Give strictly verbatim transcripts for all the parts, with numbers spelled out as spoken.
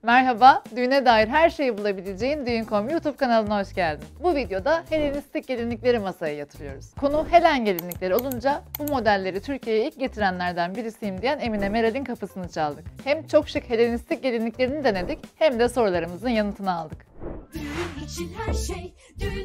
Merhaba, düğüne dair her şeyi bulabileceğin Düğün nokta com YouTube kanalına hoş geldin. Bu videoda Helenistik gelinlikleri masaya yatırıyoruz. Konu Helen gelinlikleri olunca bu modelleri Türkiye'ye ilk getirenlerden birisiyim diyen Emine Meral'in kapısını çaldık. Hem çok şık Helenistik gelinliklerini denedik hem de sorularımızın yanıtını aldık. Her şey,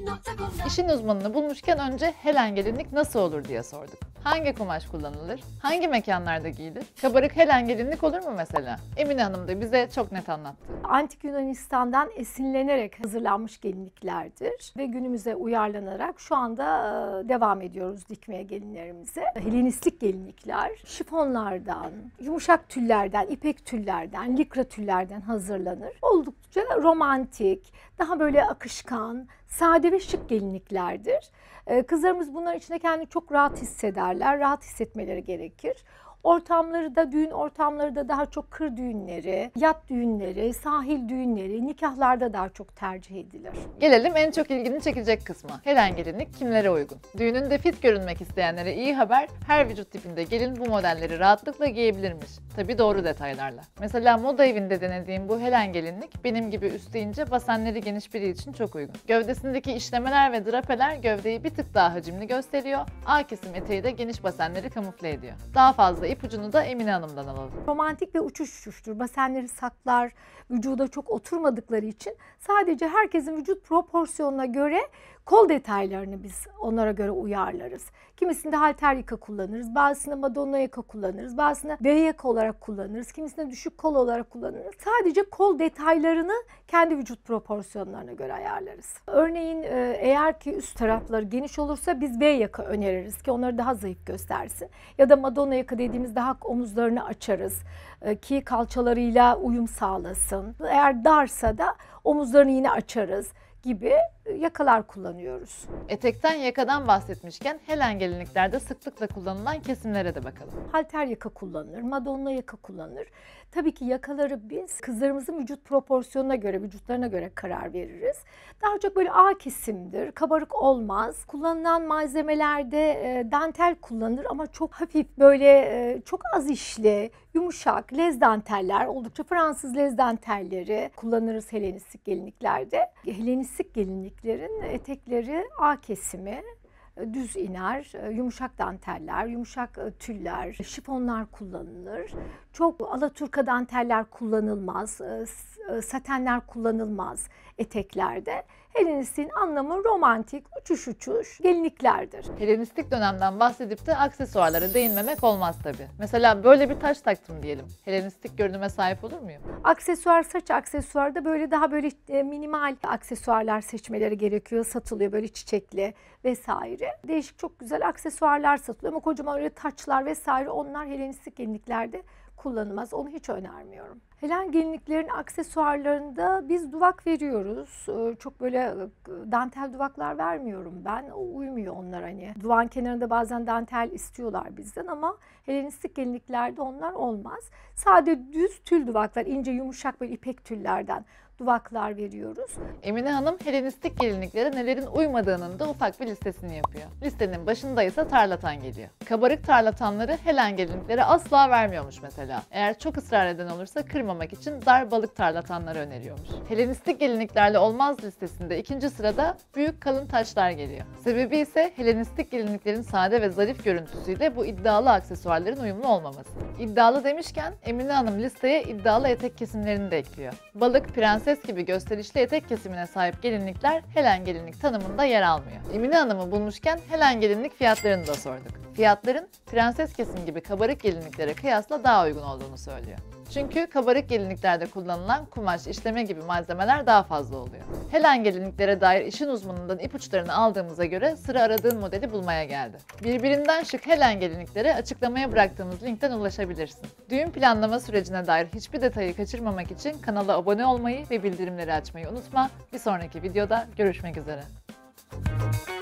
İşin uzmanını bulmuşken önce Helen gelinlik nasıl olur diye sorduk. Hangi kumaş kullanılır? Hangi mekanlarda giyilir? Kabarık Helen gelinlik olur mu mesela? Emine Hanım da bize çok net anlattı. Antik Yunanistan'dan esinlenerek hazırlanmış gelinliklerdir ve günümüze uyarlanarak şu anda devam ediyoruz dikmeye gelinlerimize. Helenistik gelinlikler şifonlardan, yumuşak tüllerden, ipek tüllerden, likra tüllerden hazırlanır. Oldukça romantik, daha böyle akışkan, sade ve şık gelinliklerdir. Kızlarımız bunlar içinde kendini çok rahat hissederler, rahat hissetmeleri gerekir. Ortamları da, düğün ortamları da daha çok kır düğünleri, yat düğünleri, sahil düğünleri, nikahlarda daha çok tercih edilir. Gelelim en çok ilgini çekecek kısma. Helen gelinlik kimlere uygun? Düğününde fit görünmek isteyenlere iyi haber, her vücut tipinde gelin bu modelleri rahatlıkla giyebilirmiş. Tabii doğru detaylarla. Mesela moda evinde denediğim bu Helen gelinlik benim gibi üstü ince, basenleri geniş biri için çok uygun. Gövdesindeki işlemeler ve drapeler gövdeyi bir tık daha hacimli gösteriyor. A kesim eteği de geniş basenleri kamufle ediyor. Daha fazla ipucunu da Emine Hanım'dan alalım. Romantik ve uçuş uçuştur. Basenleri saklar, vücuda çok oturmadıkları için sadece herkesin vücut proporsiyonuna göre kol detaylarını biz onlara göre uyarlarız. Kimisinde halter yaka kullanırız, bazısında Madonna yaka kullanırız, bazısında V yaka olarak kullanırız, kimisinde düşük kol olarak kullanırız. Sadece kol detaylarını kendi vücut proporsiyonlarına göre ayarlarız. Örneğin eğer ki üst tarafları geniş olursa biz V yaka öneririz ki onları daha zayıf göstersin. Ya da Madonna yaka dediğimiz daha omuzlarını açarız ki kalçalarıyla uyum sağlasın. Eğer darsa da omuzlarını yine açarız gibi yakalar kullanıyoruz. Etekten yakadan bahsetmişken Helen gelinliklerde sıklıkla kullanılan kesimlere de bakalım. Halter yaka kullanılır, Madonna yaka kullanılır. Tabii ki yakaları biz kızlarımızın vücut proporsiyonuna göre, vücutlarına göre karar veririz. Daha çok böyle A kesimdir, kabarık olmaz. Kullanılan malzemelerde e, dantel kullanılır ama çok hafif böyle e, çok az işli, yumuşak lez danteller, oldukça Fransız lez dantelleri kullanırız Helenistik gelinliklerde. Helenistik gelinliklerin etekleri A kesimi, düz iner, yumuşak danteller, yumuşak tüller, şifonlar kullanılır. Çok alaturka danteller kullanılmaz, satenler kullanılmaz eteklerde. Helenistik'in anlamı romantik, uçuş uçuş gelinliklerdir. Helenistik dönemden bahsedip de aksesuarlara değinmemek olmaz tabii. Mesela böyle bir taş taktım diyelim. Helenistik görünüme sahip olur muyum? Aksesuar, saç aksesuarda böyle daha böyle minimal aksesuarlar seçmeleri gerekiyor. Satılıyor böyle çiçekli vesaire. Değişik çok güzel aksesuarlar satılıyor ama kocaman öyle taçlar vesaire onlar Helenistik gelinliklerde kullanılmaz. Onu hiç önermiyorum. Helen gelinliklerin aksesuarlarında biz duvak veriyoruz. Çok böyle dantel duvaklar vermiyorum ben. Uymuyor onlar hani. Duvağın kenarında bazen dantel istiyorlar bizden ama Helenistik gelinliklerde onlar olmaz. Sade düz tül duvaklar, ince yumuşak böyle ipek tüllerden duvaklar veriyoruz. Emine Hanım Helenistik gelinliklere nelerin uymadığının da ufak bir listesini yapıyor. Listenin başında ise tarlatan geliyor. Kabarık tarlatanları Helen gelinliklere asla vermiyormuş mesela. Eğer çok ısrar eden olursa kırmamak için dar balık tarlatanları öneriyormuş. Helenistik gelinliklerle olmaz listesinde ikinci sırada büyük kalın taçlar geliyor. Sebebi ise Helenistik gelinliklerin sade ve zarif görüntüsüyle bu iddialı aksesuarların uyumlu olmaması. İddialı demişken Emine Hanım listeye iddialı etek kesimlerini de ekliyor. Balık, prenses gibi gösterişli etek kesimine sahip gelinlikler Helen gelinlik tanımında yer almıyor. Emine Hanım'ı bulmuşken Helen gelinlik fiyatlarını da sorduk. Fiyatların prenses kesim gibi kabarık gelinliklere kıyasla daha uygun olduğunu söylüyor. Çünkü kabarık gelinliklerde kullanılan kumaş, işleme gibi malzemeler daha fazla oluyor. Helen gelinliklere dair işin uzmanından ipuçlarını aldığımıza göre sıra aradığın modeli bulmaya geldi. Birbirinden şık Helen gelinliklere açıklamaya bıraktığımız linkten ulaşabilirsin. Düğün planlama sürecine dair hiçbir detayı kaçırmamak için kanala abone olmayı ve bildirimleri açmayı unutma. Bir sonraki videoda görüşmek üzere.